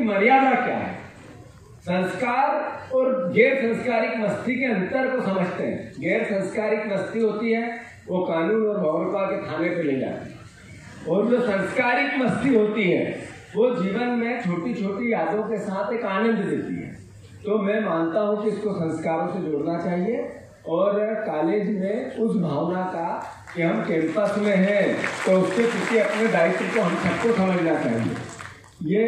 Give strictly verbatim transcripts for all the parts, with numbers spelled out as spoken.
मर्यादा क्या है। संस्कार और गैर संस्कारिक मस्ती के अंतर को समझते हैं। गैर संस्कारिक मस्ती होती है वो कानून और भौरपा के थाने पे ले जाती है, और जो संस्कारिक मस्ती होती है वो जीवन में छोटी छोटी यादों के साथ एक आनंद देती है। तो मैं मानता हूँ कि इसको संस्कारों से जोड़ना चाहिए, और कॉलेज में उस भावना का कि हम कैंपस में हैं तो उसके प्रति अपने दायित्व को हम सबको समझना चाहिए। ये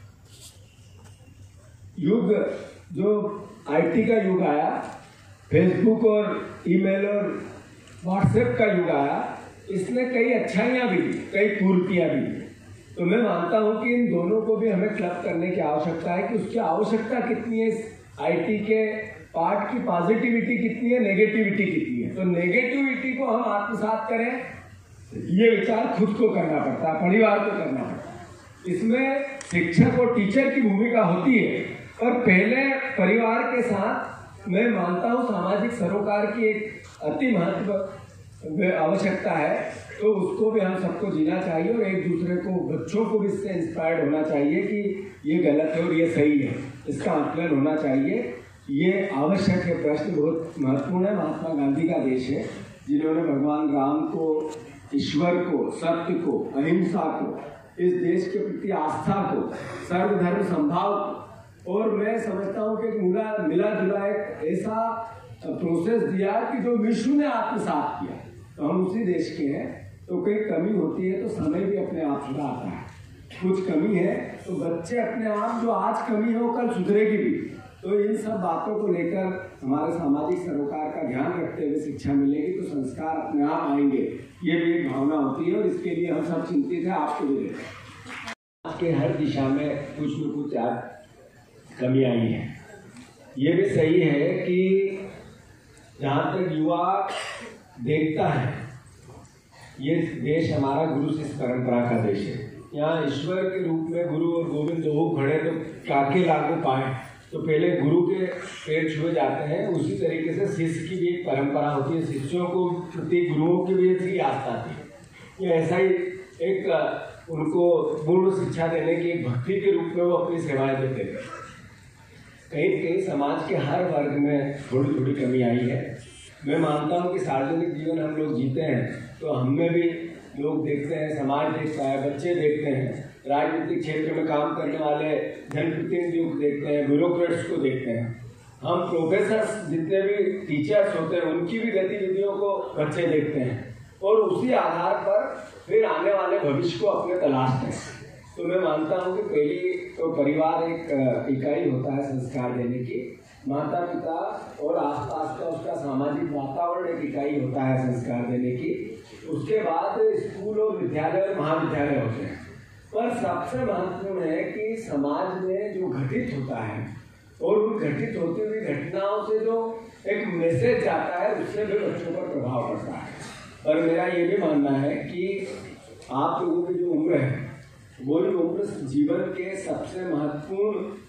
युग जो आईटी का युग आया, फेसबुक और ईमेल और व्हाट्सएप का युग आया, इसमें कई अच्छाइयाँ भी दी, कई पूर्तियाँ भी दी। तो मैं मानता हूँ कि इन दोनों को भी हमें क्लब करने की आवश्यकता है कि उसकी आवश्यकता कितनी है, इस आईटी के पार्ट की पॉजिटिविटी कितनी है, नेगेटिविटी कितनी है। तो नेगेटिविटी को हम आत्मसात करें, ये विचार खुद को करना पड़ता है, परिवार को करना पड़ता है। इसमें शिक्षक और टीचर की भूमिका होती है, पर पहले परिवार के साथ मैं मानता हूँ सामाजिक सरोकार की एक अति महत्व आवश्यकता है, तो उसको भी हम सबको जीना चाहिए, और एक दूसरे को, बच्चों को भी इससे इंस्पायर्ड होना चाहिए कि ये गलत है और ये सही है, इसका आकलन होना चाहिए। ये आवश्यक है। प्रश्न बहुत महत्वपूर्ण है। महात्मा गांधी का देश है जिन्होंने भगवान राम को, ईश्वर को, सत्य को, अहिंसा को, इस देश के प्रति आस्था को, सर्वधर्म संभाव को, और मैं समझता हूँ कि मिला मिला जुला एक ऐसा प्रोसेस दिया कि जो विश्व ने आत्मसात किया। तो हम उसी देश के हैं, तो कोई कमी होती है तो समय भी अपने आप सुधारता है। कुछ कमी है तो बच्चे अपने आप, जो आज कमी है वो कल सुधरेगी भी। तो इन सब बातों को लेकर हमारे सामाजिक सरोकार का ध्यान रखते हुए शिक्षा मिलेगी तो संस्कार अपने आप आएंगे, ये भी एक भावना होती है, और इसके लिए हम सब चिंतित हैं। आपको भी आज के हर दिशा में कुछ न कुछ आज कमी आई है। ये भी सही है कि जहाँ तक युवा देखता है, ये देश हमारा गुरु शिष्य परंपरा का देश है। यहाँ ईश्वर के रूप में गुरु और गोविंद दो खड़े तो काके लागू पाए, तो पहले गुरु के पैर छुए जाते हैं। उसी तरीके से शिष्य की भी एक परंपरा होती है, शिष्यों को प्रति गुरुओं की भी ऐसी आस्था थी। ये ऐसा ही एक उनको पूर्ण शिक्षा देने की एक भक्ति के रूप में वो अपनी सेवाएं देते थे। कहीं कहीं समाज के हर वर्ग में थोड़ी थोड़ी कमी आई है। मैं मानता हूँ कि सार्वजनिक जीवन हम लोग जीते हैं तो हमें भी लोग देखते हैं, समाज देखता है, बच्चे देखते हैं, राजनीतिक क्षेत्र में काम करने वाले जनप्रतिनिधियों को देखते हैं, ब्यूरोक्रेट्स को देखते हैं। हम प्रोफेसर्स जितने भी टीचर्स होते हैं उनकी भी गतिविधियों को बच्चे देखते हैं, और उसी आधार पर फिर आने वाले भविष्य को अपने तलाशते हैं। तो मैं मानता हूँ कि पहली तो परिवार एक इकाई होता है संस्कार देने की, माता पिता और आसपास का उसका सामाजिक वातावरण एक इकाई होता है संस्कार देने की। उसके बाद स्कूल और विद्यालय और महाविद्यालय होते हैं। पर सबसे महत्वपूर्ण है कि समाज में जो घटित होता है और उन घटित होती हुई घटनाओं से जो एक मैसेज जाता है उससे भी बच्चों पर प्रभाव पड़ता है। और मेरा ये भी मानना है कि आप लोगों की जो उम्र है वो उम्र जीवन के सबसे महत्वपूर्ण